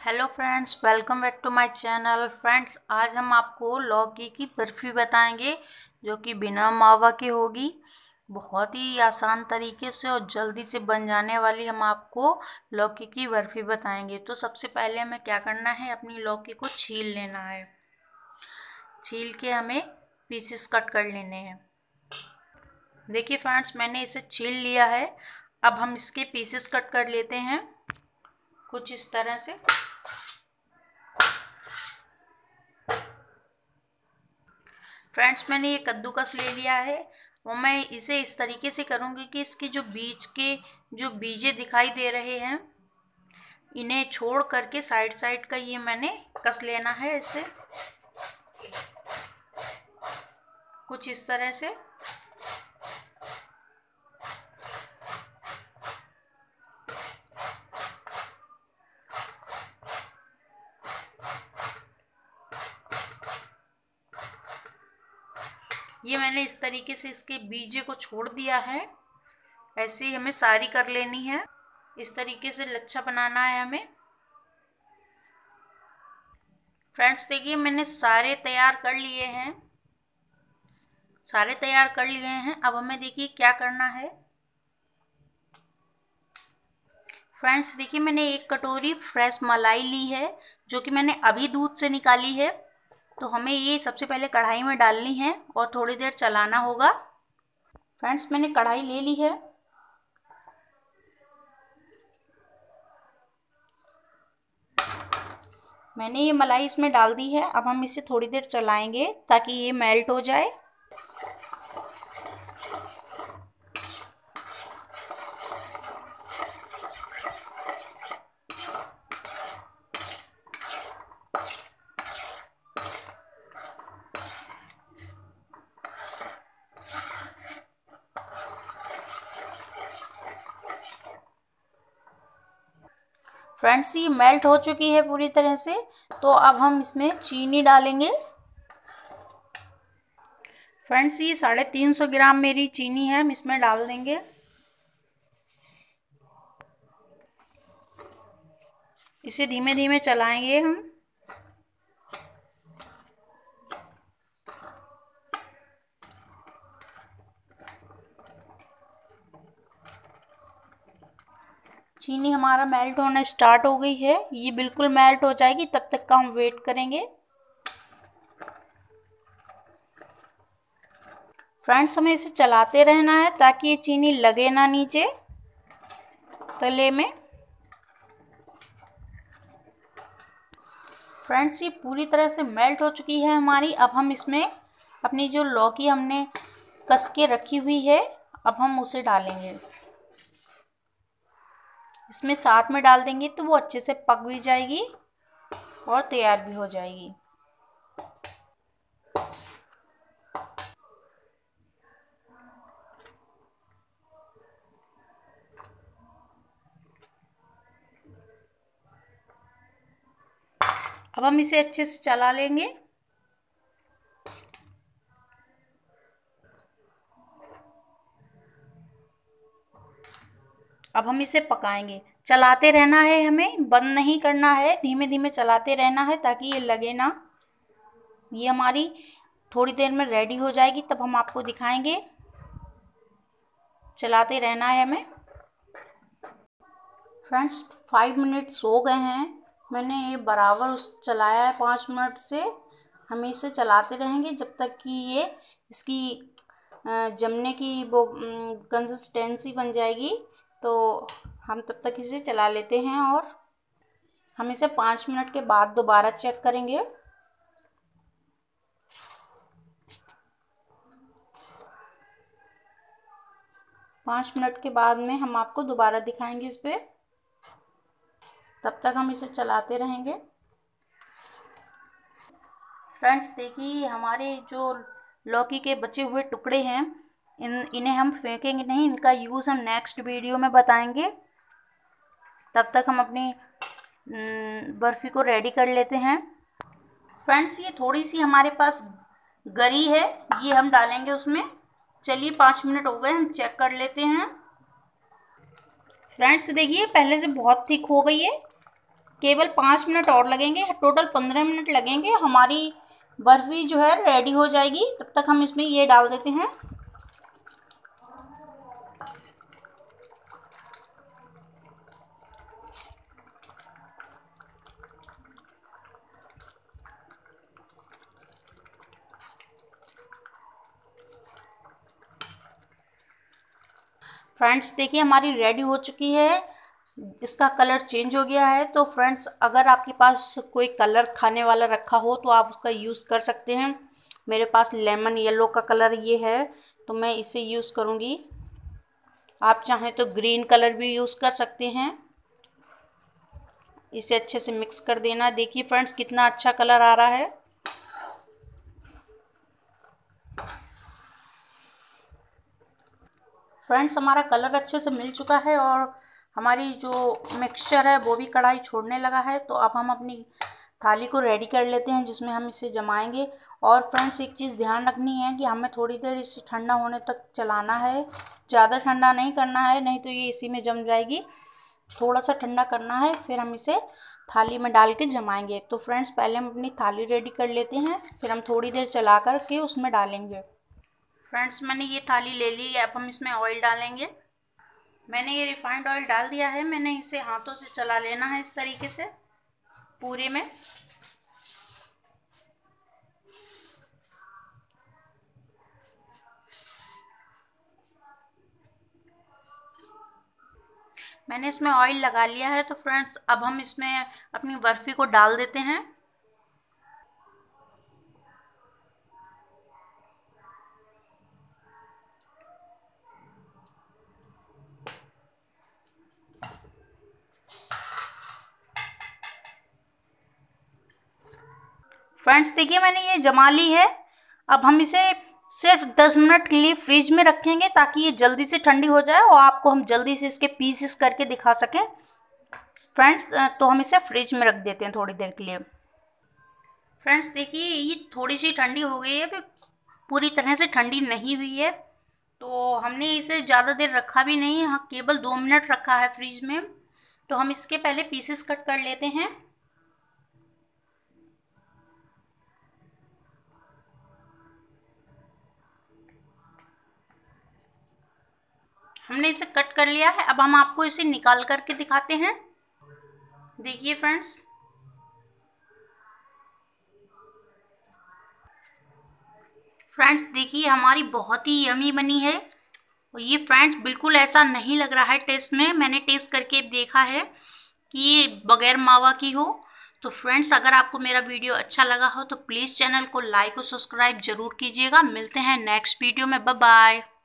Hello friends, welcome back to my channel. Friends, आज हम आपको लौकी की बर्फ़ी बताएंगे जो कि बिना मावा की होगी। बहुत ही आसान तरीके से और जल्दी से बन जाने वाली हम आपको लौकी की बर्फ़ी बताएंगे। तो सबसे पहले हमें क्या करना है, अपनी लौकी को छील लेना है। छील के हमें पीसेस कट कर लेने हैं। देखिए फ्रेंड्स, मैंने इसे छील लिया है। अब हम इसके पीसेस कट कर लेते हैं कुछ इस तरह से। फ्रेंड्स, मैंने ये कद्दूकस ले लिया है और मैं इसे इस तरीके से करूँगी कि इसके जो बीज के जो बीजे दिखाई दे रहे हैं, इन्हें छोड़ करके साइड साइड का ये मैंने कस लेना है इसे कुछ इस तरह से। ये मैंने इस तरीके से इसके बीजे को छोड़ दिया है। ऐसे ही हमें सारी कर लेनी है। इस तरीके से लच्छा बनाना है हमें। फ्रेंड्स, देखिए मैंने सारे तैयार कर लिए हैं। अब हमें देखिए क्या करना है। फ्रेंड्स, देखिए मैंने एक कटोरी फ्रेश मलाई ली है जो कि मैंने अभी दूध से निकाली है। तो हमें ये सबसे पहले कढ़ाई में डालनी है और थोड़ी देर चलाना होगा। फ्रेंड्स, मैंने कढ़ाई ले ली है। मैंने ये मलाई इसमें डाल दी है। अब हम इसे थोड़ी देर चलाएंगे ताकि ये मेल्ट हो जाए। फ्रेंड्स, ये मेल्ट हो चुकी है पूरी तरह से। तो अब हम इसमें चीनी डालेंगे। फ्रेंड्स, ये 350 ग्राम मेरी चीनी है, हम इसमें डाल देंगे। इसे धीमे धीमे चलाएंगे हम। चीनी हमारा मेल्ट होना स्टार्ट हो गई है। ये बिल्कुल मेल्ट हो जाएगी, तब तक का हम वेट करेंगे। फ्रेंड्स, हमें इसे चलाते रहना है ताकि ये चीनी लगे ना नीचे तले में। फ्रेंड्स, ये पूरी तरह से मेल्ट हो चुकी है हमारी। अब हम इसमें अपनी जो लौकी हमने कस के रखी हुई है, अब हम उसे डालेंगे। इसमें साथ में डाल देंगे तो वो अच्छे से पक भी जाएगी और तैयार भी हो जाएगी। अब हम इसे अच्छे से चला लेंगे। अब हम इसे पकाएंगे। चलाते रहना है, हमें बंद नहीं करना है, धीमे धीमे चलाते रहना है ताकि ये लगे ना। ये हमारी थोड़ी देर में रेडी हो जाएगी, तब हम आपको दिखाएंगे। चलाते रहना है हमें। फ्रेंड्स, 5 मिनट्स हो गए हैं। मैंने ये बराबर चलाया है 5 मिनट से। हम इसे चलाते रहेंगे जब तक कि ये इसकी जमने की वो कंसिस्टेंसी बन जाएगी। तो हम तब तक इसे चला लेते हैं और हम इसे 5 मिनट के बाद दोबारा चेक करेंगे। पाँच मिनट के बाद में हम आपको दोबारा दिखाएंगे इस पे। तब तक हम इसे चलाते रहेंगे। फ्रेंड्स, देखिए हमारे जो लौकी के बचे हुए टुकड़े हैं, इन्हें हम फेंकेंगे नहीं। इनका यूज़ हम नेक्स्ट वीडियो में बताएंगे। तब तक हम अपनी बर्फ़ी को रेडी कर लेते हैं। फ्रेंड्स, ये थोड़ी सी हमारे पास गरी है, ये हम डालेंगे उसमें। चलिए 5 मिनट हो गए, हम चेक कर लेते हैं। फ्रेंड्स, देखिए पहले से बहुत थिक हो गई है। केवल 5 मिनट और लगेंगे, टोटल 15 मिनट लगेंगे। हमारी बर्फी जो है रेडी हो जाएगी। तब तक हम इसमें ये डाल देते हैं। फ्रेंड्स देखिए हमारी रेडी हो चुकी है। इसका कलर चेंज हो गया है। तो फ्रेंड्स अगर आपके पास कोई कलर खाने वाला रखा हो तो आप उसका यूज़ कर सकते हैं। मेरे पास लेमन येलो का कलर ये है तो मैं इसे यूज़ करूँगी। आप चाहें तो ग्रीन कलर भी यूज़ कर सकते हैं। इसे अच्छे से मिक्स कर देना। देखिए फ्रेंड्स कितना अच्छा कलर आ रहा है। फ्रेंड्स हमारा कलर अच्छे से मिल चुका है और हमारी जो मिक्सचर है वो भी कढ़ाई छोड़ने लगा है। तो अब हम अपनी थाली को रेडी कर लेते हैं जिसमें हम इसे जमाएंगे। और फ्रेंड्स एक चीज़ ध्यान रखनी है कि हमें थोड़ी देर इसे ठंडा होने तक चलाना है। ज़्यादा ठंडा नहीं करना है, नहीं तो ये इसी में जम जाएगी। थोड़ा सा ठंडा करना है, फिर हम इसे थाली में डाल के जमाएंगे। तो फ्रेंड्स पहले हम अपनी थाली रेडी कर लेते हैं, फिर हम थोड़ी देर चला कर के उसमें डालेंगे। फ्रेंड्स मैंने ये थाली ले ली है। अब हम इसमें ऑयल डालेंगे। मैंने ये रिफाइंड ऑयल डाल दिया है। मैंने इसे हाथों से चला लेना है इस तरीके से पूरे में। मैंने इसमें ऑयल लगा लिया है। तो फ्रेंड्स अब हम इसमें अपनी बर्फी को डाल देते हैं। फ्रेंड्स देखिए मैंने ये जमा ली है। अब हम इसे सिर्फ 10 मिनट के लिए फ्रिज में रखेंगे ताकि ये जल्दी से ठंडी हो जाए और आपको हम जल्दी से इसके पीसेस करके दिखा सकें। फ्रेंड्स तो हम इसे फ्रिज में रख देते हैं थोड़ी देर के लिए। फ्रेंड्स देखिए ये थोड़ी सी ठंडी हो गई है, पूरी तरह से ठंडी नहीं हुई है। तो हमने इसे ज़्यादा देर रखा भी नहीं है, हाँ केवल 2 मिनट रखा है फ्रिज में। तो हम इसके पहले पीसेस कट कर लेते हैं। हमने इसे कट कर लिया है। अब हम आपको इसे निकाल करके दिखाते हैं। देखिए फ्रेंड्स देखिए हमारी बहुत ही यमी बनी है। और ये फ्रेंड्स बिल्कुल ऐसा नहीं लग रहा है टेस्ट में। मैंने टेस्ट करके देखा है कि ये बगैर मावा की हो। तो फ्रेंड्स अगर आपको मेरा वीडियो अच्छा लगा हो तो प्लीज़ चैनल को लाइक और सब्सक्राइब जरूर कीजिएगा। मिलते हैं नेक्स्ट वीडियो में। Bye bye.